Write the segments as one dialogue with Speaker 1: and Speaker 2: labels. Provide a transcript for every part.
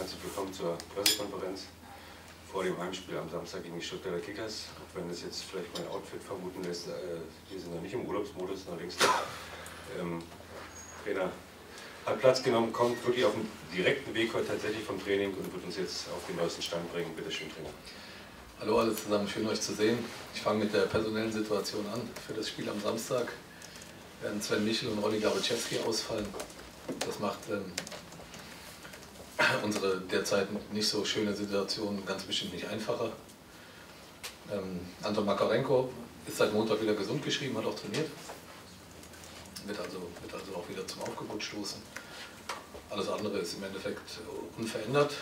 Speaker 1: herzlich willkommen zur Pressekonferenz vor dem Heimspiel am Samstag gegen die Stuttgarter Kickers. Auch wenn das jetzt vielleicht mein Outfit vermuten lässt, wir sind noch nicht im Urlaubsmodus, noch längst nicht. Trainer hat Platz genommen, kommt wirklich auf dem direkten Weg heute tatsächlich vom Training und wird uns jetzt auf den neuesten Stand bringen. Bitte schön, Trainer.
Speaker 2: Hallo alle zusammen, schön euch zu sehen. Ich fange mit der personellen Situation an. Für das Spiel am Samstag werden Sven Michel und Olli Gabriczewski ausfallen. Das macht unsere derzeit nicht so schöne Situation ganz bestimmt nicht einfacher. Anton Makarenko ist seit Montag wieder gesund geschrieben, hat auch trainiert. Wird also auch wieder zum Aufgebot stoßen. Alles andere ist im Endeffekt unverändert.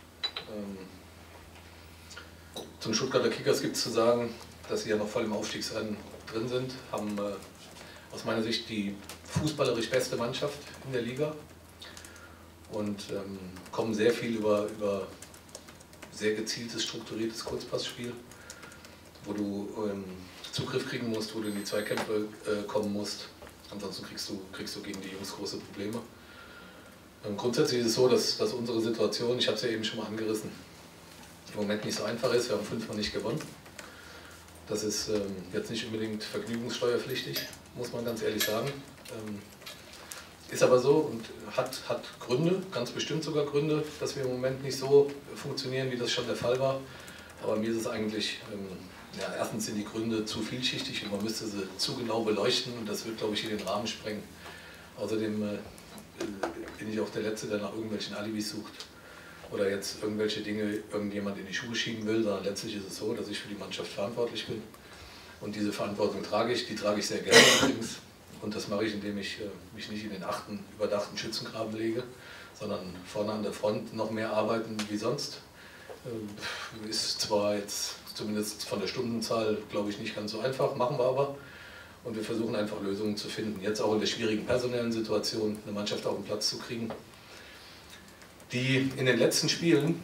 Speaker 2: Zum Stuttgarter Kickers gibt es zu sagen, dass sie ja noch voll im Aufstiegsrennen drin sind, haben aus meiner Sicht die fußballerisch beste Mannschaft in der Liga und kommen sehr viel über sehr gezieltes, strukturiertes Kurzpassspiel, wo du Zugriff kriegen musst, wo du in die Zweikämpfe kommen musst. Ansonsten kriegst du gegen die Jungs große Probleme. Grundsätzlich ist es so, dass unsere Situation, ich habe es ja eben schon mal angerissen, im Moment nicht so einfach ist. Wir haben 5-mal nicht gewonnen. Das ist jetzt nicht unbedingt vergnügungssteuerpflichtig, muss man ganz ehrlich sagen. Ist aber so und hat Gründe, ganz bestimmt sogar Gründe, dass wir im Moment nicht so funktionieren, wie das schon der Fall war. Aber mir ist es eigentlich, ja, erstens sind die Gründe zu vielschichtig und man müsste sie zu genau beleuchten und das wird, glaube ich, hier den Rahmen sprengen. Außerdem bin ich auch der Letzte, der nach irgendwelchen Alibis sucht oder jetzt irgendwelche Dinge irgendjemand in die Schuhe schieben will, sondern letztlich ist es so, dass ich für die Mannschaft verantwortlich bin und diese Verantwortung trage ich, die trage ich sehr gerne übrigens und das mache ich, indem ich mich nicht in den überdachten Schützengraben lege, sondern vorne an der Front noch mehr arbeiten wie sonst. Ist zwar jetzt zumindest von der Stundenzahl, glaube ich, nicht ganz so einfach, machen wir aber und wir versuchen einfach Lösungen zu finden, jetzt auch in der schwierigen personellen Situation eine Mannschaft auf den Platz zu kriegen, die in den letzten Spielen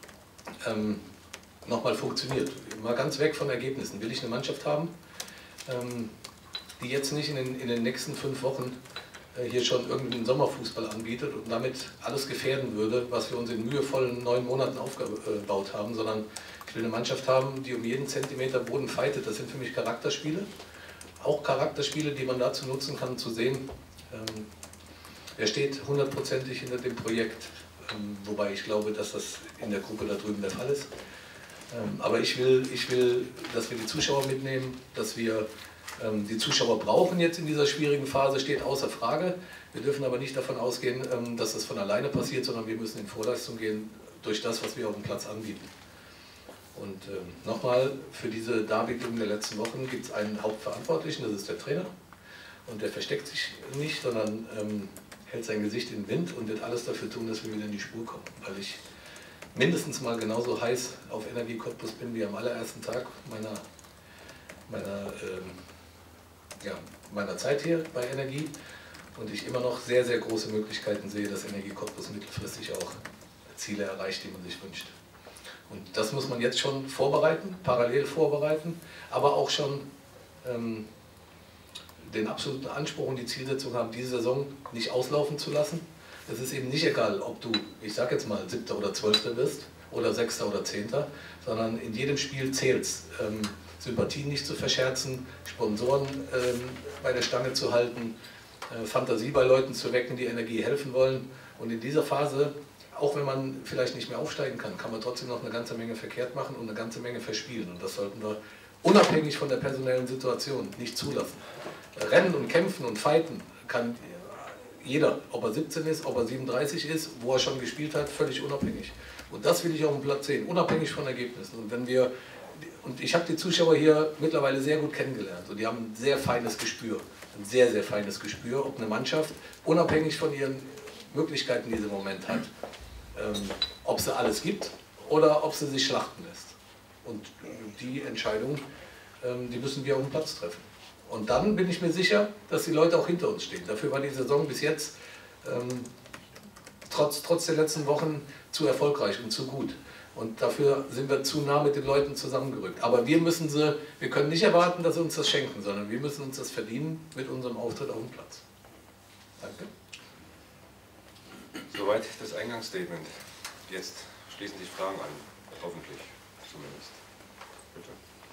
Speaker 2: nochmal funktioniert. Mal ganz weg von Ergebnissen. Will ich eine Mannschaft haben, die jetzt nicht in den nächsten 5 Wochen hier schon irgendeinen Sommerfußball anbietet und damit alles gefährden würde, was wir uns in mühevollen 9 Monaten aufgebaut haben, sondern ich will eine Mannschaft haben, die um jeden Zentimeter Boden fightet. Das sind für mich Charakterspiele. Auch Charakterspiele, die man dazu nutzen kann, zu sehen, wer steht hundertprozentig hinter dem Projekt. Wobei ich glaube, dass das in der Gruppe da drüben der Fall ist. Aber ich will, dass wir die Zuschauer mitnehmen, dass wir die Zuschauer brauchen jetzt in dieser schwierigen Phase, steht außer Frage. Wir dürfen aber nicht davon ausgehen, dass das von alleine passiert, sondern wir müssen in Vorleistung gehen durch das, was wir auf dem Platz anbieten. Und nochmal, für diese Darbietung der letzten Wochen gibt es einen Hauptverantwortlichen, das ist der Trainer. Und der versteckt sich nicht, sondern hält sein Gesicht in den Wind und wird alles dafür tun, dass wir wieder in die Spur kommen. Weil ich mindestens mal genauso heiß auf Energie Cottbus bin wie am allerersten Tag meiner Zeit hier bei Energie und ich immer noch sehr, sehr große Möglichkeiten sehe, dass Energie Cottbus mittelfristig auch Ziele erreicht, die man sich wünscht. Und das muss man jetzt schon vorbereiten, parallel vorbereiten, aber auch schon den absoluten Anspruch und die Zielsetzung haben, diese Saison nicht auslaufen zu lassen. Es ist eben nicht egal, ob du, ich sage jetzt mal, 7. oder 12. wirst oder 6. oder 10., sondern in jedem Spiel zählt's. Sympathien nicht zu verscherzen, Sponsoren bei der Stange zu halten, Fantasie bei Leuten zu wecken, die Energie helfen wollen. Und in dieser Phase, auch wenn man vielleicht nicht mehr aufsteigen kann, kann man trotzdem noch eine ganze Menge verkehrt machen und eine ganze Menge verspielen. Und das sollten wir unabhängig von der personellen Situation nicht zulassen. Rennen und kämpfen und fighten kann jeder, ob er 17 ist, ob er 37 ist, wo er schon gespielt hat, völlig unabhängig. Und das will ich auf dem Platz sehen, unabhängig von Ergebnissen. Und ich habe die Zuschauer hier mittlerweile sehr gut kennengelernt und die haben ein sehr feines Gespür, ein sehr, sehr feines Gespür, ob eine Mannschaft, unabhängig von ihren Möglichkeiten, die sie im Moment hat, ob sie alles gibt oder ob sie sich schlachten lässt. Und die Entscheidung, die müssen wir auf dem Platz treffen. Und dann bin ich mir sicher, dass die Leute auch hinter uns stehen. Dafür war die Saison bis jetzt trotz der letzten Wochen zu erfolgreich und zu gut. Und dafür sind wir zu nah mit den Leuten zusammengerückt. Aber wir können nicht erwarten, dass sie uns das schenken, sondern wir müssen uns das verdienen mit unserem Auftritt auf dem Platz. Danke.
Speaker 1: Soweit das Eingangsstatement. jetzt schließen sich Fragen an, hoffentlich zumindest. Bitte.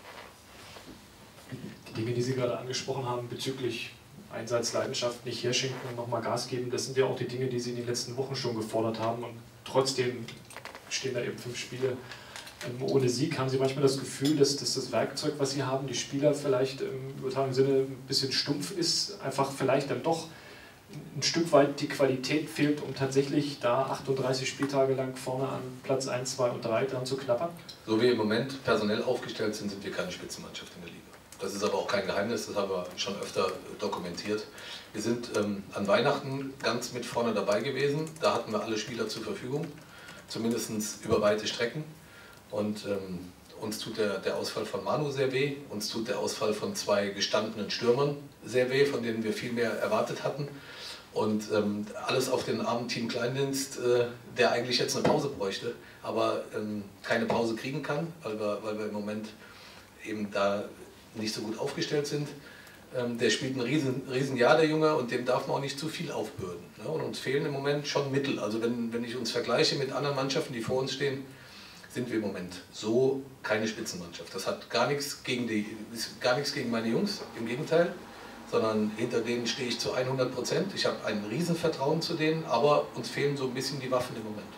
Speaker 3: Die Dinge, die Sie gerade angesprochen haben bezüglich Einsatz, Leidenschaft, nicht herschenken, nochmal Gas geben, das sind ja auch die Dinge, die Sie in den letzten Wochen schon gefordert haben und trotzdem stehen da eben 5 Spiele ohne Sieg. Haben Sie manchmal das Gefühl, dass das Werkzeug, was Sie haben, die Spieler vielleicht im übertragenen Sinne ein bisschen stumpf ist, einfach vielleicht dann doch ein Stück weit die Qualität fehlt, um tatsächlich da 38 Spieltage lang vorne an Platz 1, 2 und 3 dran zu knabbern?
Speaker 2: So wie wir im Moment personell aufgestellt sind, sind wir keine Spitzenmannschaft in der Liga. Das ist aber auch kein Geheimnis, das haben wir schon öfter dokumentiert. Wir sind an Weihnachten ganz mit vorne dabei gewesen, da hatten wir alle Spieler zur Verfügung, zumindest über weite Strecken. Und uns tut der Ausfall von Manu sehr weh, uns tut der Ausfall von 2 gestandenen Stürmern sehr weh, von denen wir viel mehr erwartet hatten. Und alles auf den armen Team Kleindienst, der eigentlich jetzt eine Pause bräuchte, aber keine Pause kriegen kann, weil wir im Moment eben da nicht so gut aufgestellt sind. Der spielt ein Riesenjahr, der Junge, und dem darf man auch nicht zu viel aufbürden. Ne? Und uns fehlen im Moment schon Mittel. Also wenn ich uns vergleiche mit anderen Mannschaften, die vor uns stehen, sind wir im Moment so keine Spitzenmannschaft. Das hat gar nichts gegen meine Jungs, im Gegenteil, sondern hinter denen stehe ich zu 100%. Ich habe ein Riesenvertrauen zu denen, aber uns fehlen so ein bisschen die Waffen im Moment.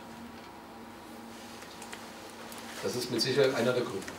Speaker 2: Das ist mit Sicherheit einer der Gründe.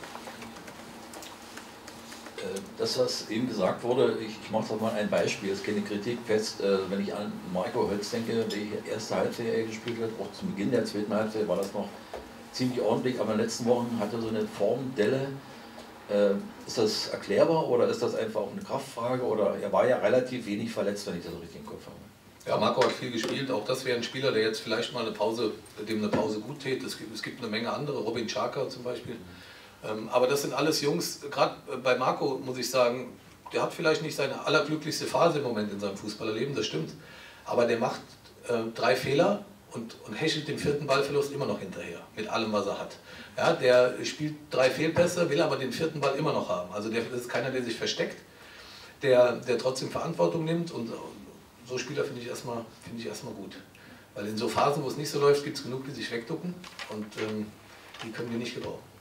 Speaker 4: Das, was eben gesagt wurde, ich mache doch mal ein Beispiel, das ist keine Kritik fest, wenn ich an Marco Holz denke, die erste Halbzeit gespielt hat, auch zu Beginn der zweiten Halbzeit war das noch ziemlich ordentlich, aber in den letzten Wochen hatte so eine Formdelle. Ist das erklärbar oder ist das einfach auch eine Kraftfrage? Oder er war ja relativ wenig verletzt, wenn ich das richtig im Kopf habe.
Speaker 2: Ja, Marco hat viel gespielt. Auch das wäre ein Spieler, der jetzt vielleicht mal dem eine Pause gut tät. Es gibt eine Menge andere, Robin Čaka zum Beispiel. Aber das sind alles Jungs, gerade bei Marco muss ich sagen, der hat vielleicht nicht seine allerglücklichste Phase im Moment in seinem Fußballerleben, das stimmt. Aber der macht 3 Fehler und hechelt den 4. Ballverlust immer noch hinterher, mit allem, was er hat. Ja, der spielt 3 Fehlpässe, will aber den 4. Ball immer noch haben. Also das ist keiner, der sich versteckt, der trotzdem Verantwortung nimmt, und so Spieler finde ich erstmal gut. Weil in so Phasen, wo es nicht so läuft, gibt es genug, die sich wegducken, und die können wir nicht gebrauchen.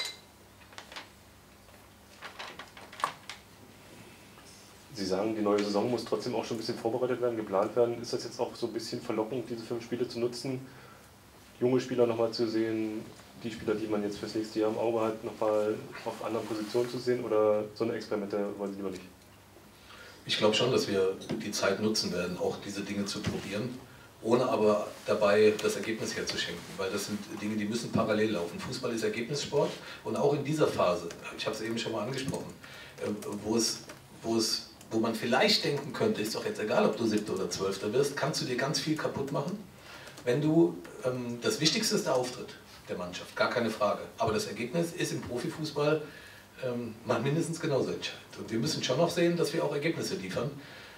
Speaker 5: Sie sagen, die neue Saison muss trotzdem auch schon ein bisschen vorbereitet werden, geplant werden. Ist das jetzt auch so ein bisschen verlockend, diese 5 Spiele zu nutzen, junge Spieler nochmal zu sehen, die Spieler, die man jetzt fürs nächste Jahr im Auge hat, nochmal auf anderen Positionen zu sehen, oder so eine Experimente wollen Sie lieber nicht?
Speaker 2: Ich glaube schon, dass wir die Zeit nutzen werden, auch diese Dinge zu probieren, ohne aber dabei das Ergebnis herzuschenken, weil das sind Dinge, die müssen parallel laufen. Fußball ist Ergebnissport, und auch in dieser Phase, ich habe es eben schon mal angesprochen, wo man vielleicht denken könnte, ist doch jetzt egal, ob du 7. oder 12. wirst, kannst du dir ganz viel kaputt machen, wenn du, das Wichtigste ist der Auftritt der Mannschaft, gar keine Frage. Aber das Ergebnis ist im Profifußball mindestens genauso entscheidend. Und wir müssen schon noch sehen, dass wir auch Ergebnisse liefern,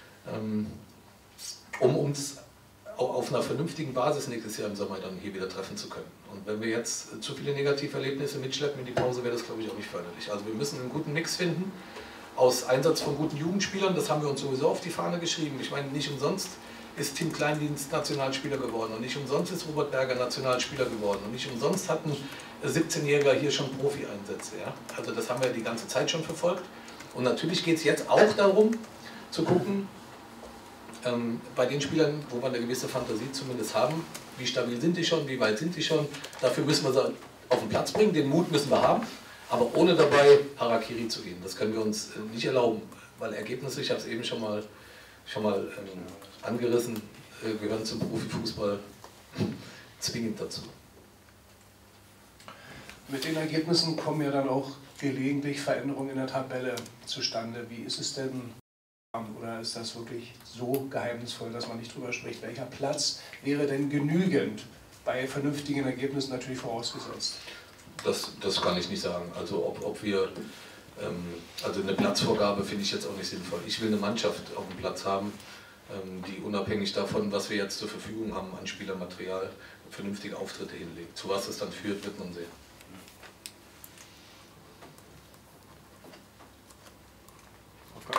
Speaker 2: um uns auf einer vernünftigen Basis nächstes Jahr im Sommer dann hier wieder treffen zu können. Und wenn wir jetzt zu viele Negativerlebnisse mitschleppen in die Pause, wäre das, glaube ich, auch nicht förderlich. Also wir müssen einen guten Mix finden aus Einsatz von guten Jugendspielern, das haben wir uns sowieso auf die Fahne geschrieben. Ich meine, nicht umsonst ist Tim Kleindienst Nationalspieler geworden, und nicht umsonst ist Robert Berger Nationalspieler geworden, und nicht umsonst hatten 17-Jähriger hier schon Profi-Einsätze. Ja? Also das haben wir die ganze Zeit schon verfolgt. Und natürlich geht es jetzt auch darum, zu gucken, bei den Spielern, wo wir eine gewisse Fantasie zumindest haben, wie stabil sind die schon, wie weit sind die schon. Dafür müssen wir sie auf den Platz bringen, den Mut müssen wir haben, aber ohne dabei Harakiri zu gehen. Das können wir uns nicht erlauben, weil Ergebnisse, ich habe es eben schon mal angerissen, gehören zum Profifußball zwingend dazu.
Speaker 6: Mit den Ergebnissen kommen ja dann auch gelegentlich Veränderungen in der Tabelle zustande. Wie ist es denn, oder ist das wirklich so geheimnisvoll, dass man nicht drüber spricht? Welcher Platz wäre denn genügend, bei vernünftigen Ergebnissen natürlich vorausgesetzt?
Speaker 2: Das kann ich nicht sagen. Also ob wir, also eine Platzvorgabe finde ich jetzt auch nicht sinnvoll. Ich will eine Mannschaft auf dem Platz haben, die unabhängig davon, was wir jetzt zur Verfügung haben an Spielermaterial, vernünftige Auftritte hinlegt. Zu was es dann führt, wird man sehen.
Speaker 3: Okay.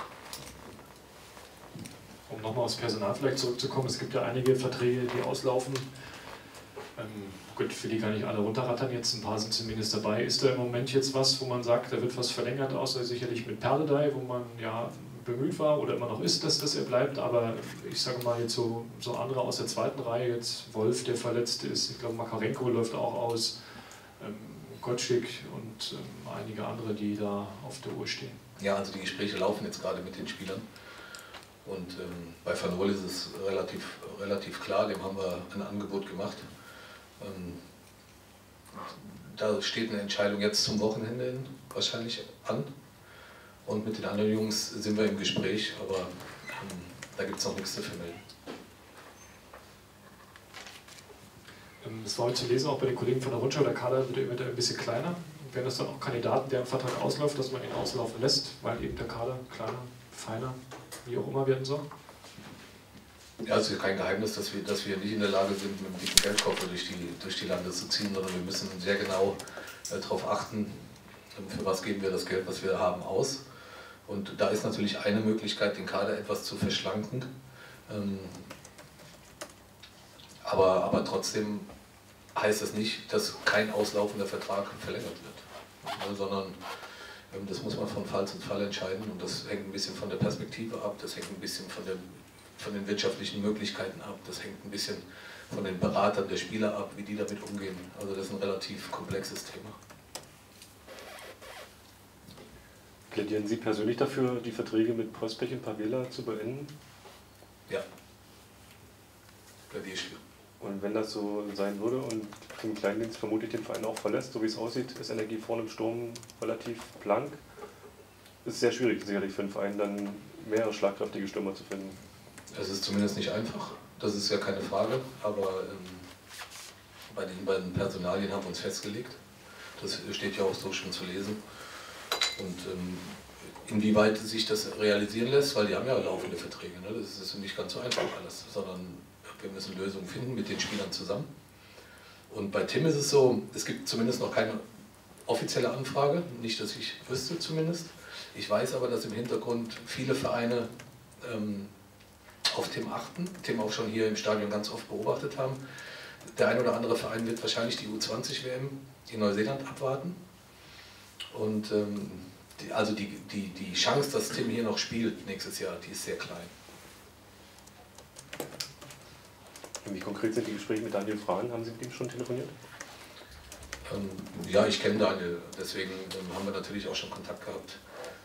Speaker 3: Um nochmal aufs Personal vielleicht zurückzukommen, es gibt ja einige Verträge, die auslaufen. Gut, ich will die gar nicht alle runterrattern, jetzt ein paar sind zumindest dabei. Ist da im Moment jetzt was, wo man sagt, da wird was verlängert, außer sicherlich mit Perdedei, wo man ja bemüht war oder immer noch ist, dass er bleibt, aber ich sage mal jetzt so andere aus der zweiten Reihe, jetzt Wolf, der verletzt ist, ich glaube Makarenko läuft auch aus, Gotschik und einige andere, die da auf der Uhr stehen.
Speaker 2: Ja, also die Gespräche laufen jetzt gerade mit den Spielern. Und bei Van Roel ist es relativ klar, dem haben wir ein Angebot gemacht. Da steht eine Entscheidung jetzt zum Wochenende hin, wahrscheinlich an. Und mit den anderen Jungs sind wir im Gespräch, aber da gibt es noch nichts zu vermelden.
Speaker 3: Es war heute zu lesen, auch bei den Kollegen von der Rundschau, der Kader wird eventuell ein bisschen kleiner. Wären das dann auch Kandidaten, deren Vertrag ausläuft, dass man ihn auslaufen lässt, weil eben der Kader kleiner, feiner, wie auch immer werden soll?
Speaker 2: Ja, es ist kein Geheimnis, dass wir nicht in der Lage sind, mit einem dicken Geldkoffer durch die Lande zu ziehen, sondern wir müssen sehr genau darauf achten, für was geben wir das Geld, was wir haben, aus. Und da ist natürlich eine Möglichkeit, den Kader etwas zu verschlanken. Aber trotzdem heißt das nicht, dass kein auslaufender Vertrag verlängert wird, sondern das muss man von Fall zu Fall entscheiden und das hängt ein bisschen von der Perspektive ab, das hängt ein bisschen von den wirtschaftlichen Möglichkeiten ab, das hängt ein bisschen von den Beratern der Spieler ab, wie die damit umgehen. Also das ist ein relativ komplexes Thema.
Speaker 5: Plädieren Sie persönlich dafür, die Verträge mit Prospech und Pavela zu beenden?
Speaker 2: Ja, plädiere ich für.
Speaker 5: Und wenn das so sein würde und Tim Kleindienst vermutlich den Verein auch verlässt, so wie es aussieht, ist Energie vorne im Sturm relativ blank. Ist sehr schwierig sicherlich für einen Verein, dann mehrere schlagkräftige Stürmer zu finden.
Speaker 2: Es ist zumindest nicht einfach, das ist ja keine Frage, aber bei den beiden Personalien haben wir uns festgelegt. Das steht ja auch so schon zu lesen. Und inwieweit sich das realisieren lässt, weil die haben ja laufende Verträge, ne? Das ist nicht ganz so einfach alles, sondern wir müssen Lösungen finden mit den Spielern zusammen. Und bei Tim ist es so, es gibt zumindest noch keine offizielle Anfrage, nicht, dass ich wüsste zumindest. Ich weiß aber, dass im Hintergrund viele Vereine auf Tim achten, Tim auch schon hier im Stadion ganz oft beobachtet haben. Der ein oder andere Verein wird wahrscheinlich die U20-WM in Neuseeland abwarten. Und die Chance, dass Tim hier noch spielt nächstes Jahr, die ist sehr klein.
Speaker 5: Und wie konkret sind die Gespräche mit Daniel Frahn? Haben Sie mit ihm schon telefoniert?
Speaker 2: Ja, ich kenne Daniel, deswegen haben wir natürlich auch schon Kontakt gehabt.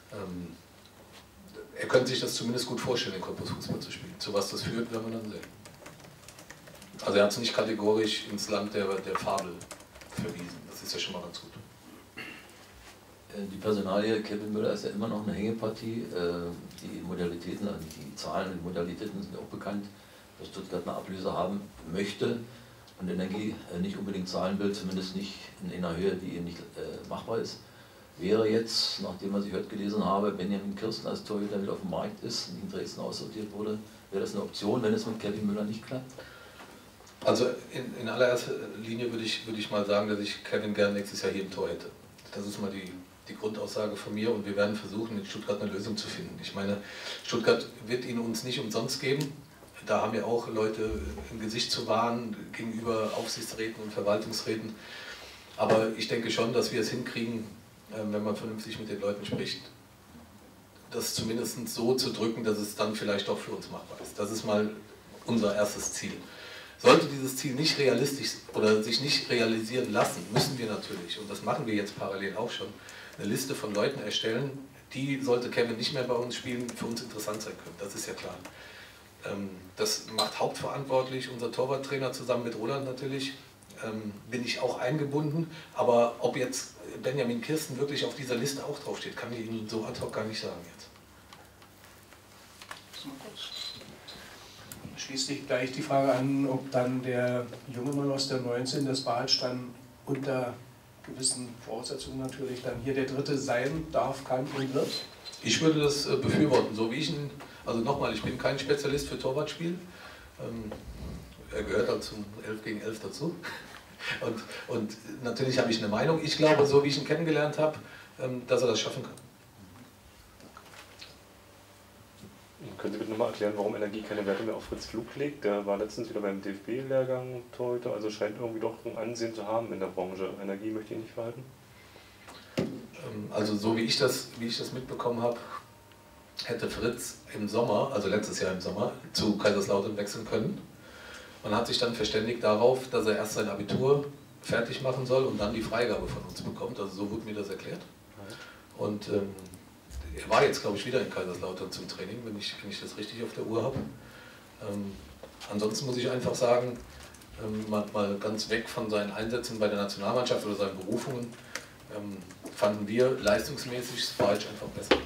Speaker 2: Er könnte sich das zumindest gut vorstellen, den Korpusfußball zu spielen. Zu was das führt, werden wir dann sehen. Also er hat es nicht kategorisch ins Land der Fabel verwiesen. Das ist ja schon mal ganz gut.
Speaker 4: Die Personalie Kevin Müller ist ja immer noch eine Hängepartie. Die Modalitäten, also die Zahlen und Modalitäten sind auch bekannt, dass Stuttgart eine Ablöse haben möchte und Energie nicht unbedingt zahlen will, zumindest nicht in einer Höhe, die eben nicht machbar ist. Wäre jetzt, nachdem was ich heute gelesen habe, Benjamin Kirsten als Torhüter wieder auf dem Markt ist und in Dresden aussortiert wurde, wäre das eine Option, wenn es mit Kevin Müller nicht klappt?
Speaker 2: Also in allererster Linie würde ich mal sagen, dass ich Kevin gern nächstes Jahr hier im Tor hätte. Das ist mal die Grundaussage von mir und wir werden versuchen, in Stuttgart eine Lösung zu finden. Ich meine, Stuttgart wird ihn uns nicht umsonst geben. Da haben wir auch Leute im Gesicht zu wahren gegenüber Aufsichtsräten und Verwaltungsräten. Aber ich denke schon, dass wir es hinkriegen, wenn man vernünftig mit den Leuten spricht, das zumindest so zu drücken, dass es dann vielleicht doch für uns machbar ist. Das ist mal unser erstes Ziel. Sollte dieses Ziel nicht realistisch oder sich nicht realisieren lassen, müssen wir natürlich, und das machen wir jetzt parallel auch schon, eine Liste von Leuten erstellen, die, sollte Kevin nicht mehr bei uns spielen, für uns interessant sein können. Das ist ja klar. Das macht hauptverantwortlich unser Torwarttrainer zusammen mit Roland natürlich. Bin ich auch eingebunden, aber ob jetzt Benjamin Kirsten wirklich auf dieser Liste auch draufsteht, kann ich Ihnen so ad hoc gar nicht sagen jetzt.
Speaker 6: Schließlich gleich die Frage an, ob dann der junge Mann aus der 19 des Bartsch dann unter gewissen Voraussetzungen natürlich dann hier der Dritte sein darf, kann und wird?
Speaker 2: Ich würde das befürworten, so wie ich ihn, also nochmal, ich bin kein Spezialist für Torwartspiel. Er gehört halt zum 11 gegen 11 dazu. Und natürlich habe ich eine Meinung. Ich glaube, so wie ich ihn kennengelernt habe, dass er das schaffen kann.
Speaker 5: Können Sie bitte nochmal erklären, warum Energie keine Werte mehr auf Fritz Flug legt? Der war letztens wieder beim DFB-Lehrgang Torhüter, also scheint irgendwie doch ein Ansehen zu haben in der Branche. Energie möchte ich nicht verhalten?
Speaker 2: Also so wie ich das mitbekommen habe, hätte Fritz im Sommer, also letztes Jahr im Sommer, zu Kaiserslautern wechseln können. Man hat sich dann verständigt darauf, dass er erst sein Abitur fertig machen soll und dann die Freigabe von uns bekommt. Also so wurde mir das erklärt. Und er war jetzt, glaube ich, wieder in Kaiserslautern zum Training, wenn ich das richtig auf der Uhr habe. Ansonsten muss ich einfach sagen, mal ganz weg von seinen Einsätzen bei der Nationalmannschaft oder seinen Berufungen, fanden wir leistungsmäßig Spalch einfach besser.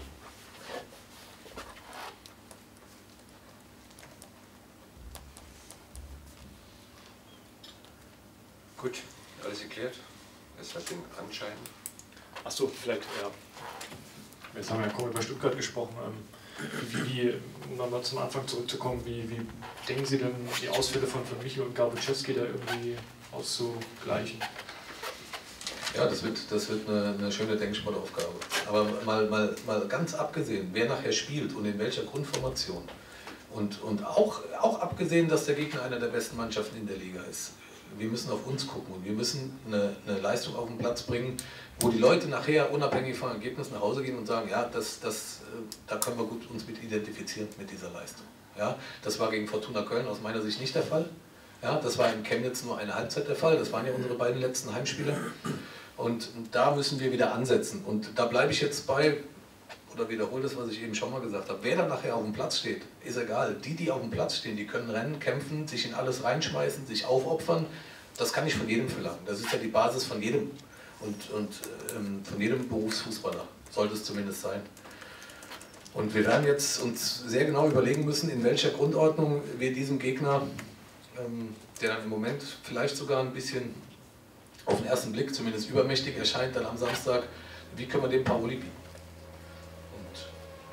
Speaker 1: Gut, alles geklärt. Es hat den Anschein.
Speaker 3: Achso, vielleicht, ja. Jetzt haben wir ja kaum über Stuttgart gesprochen. Um nochmal zum Anfang zurückzukommen, wie denken Sie denn, die Ausfälle von Michel und Garbuczewski da irgendwie auszugleichen?
Speaker 2: Ja, das wird eine schöne Denksportaufgabe. Aber mal ganz abgesehen, wer nachher spielt und in welcher Grundformation und auch abgesehen, dass der Gegner einer der besten Mannschaften in der Liga ist. Wir müssen auf uns gucken und wir müssen eine Leistung auf den Platz bringen, wo die Leute nachher unabhängig vom Ergebnis nach Hause gehen und sagen, ja, da können wir gut uns mit identifizieren mit dieser Leistung. Ja, das war gegen Fortuna Köln aus meiner Sicht nicht der Fall. Ja, das war in Chemnitz nur eine Halbzeit der Fall. Das waren ja unsere beiden letzten Heimspiele. Und da müssen wir wieder ansetzen. Und da bleibe ich jetzt bei, oder wiederhole das, was ich eben schon mal gesagt habe. Wer dann nachher auf dem Platz steht, ist egal. Die auf dem Platz stehen, die können rennen, kämpfen, sich in alles reinschmeißen, sich aufopfern. Das kann ich von jedem verlangen. Das ist ja die Basis von jedem. Und von jedem Berufsfußballer sollte es zumindest sein. Und wir werden jetzt uns sehr genau überlegen müssen, in welcher Grundordnung wir diesem Gegner, der dann im Moment vielleicht sogar ein bisschen auf den ersten Blick zumindest übermächtig erscheint, dann am Samstag, wie können wir dem Paroli bieten? Und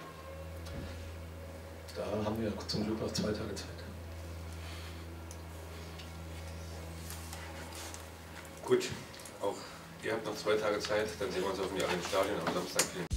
Speaker 2: da haben wir zum Glück noch 2 Tage Zeit.
Speaker 1: Gut, auch ihr habt noch 2 Tage Zeit, dann sehen wir uns hoffentlich alle im Stadion am Samstag. Vielen Dank.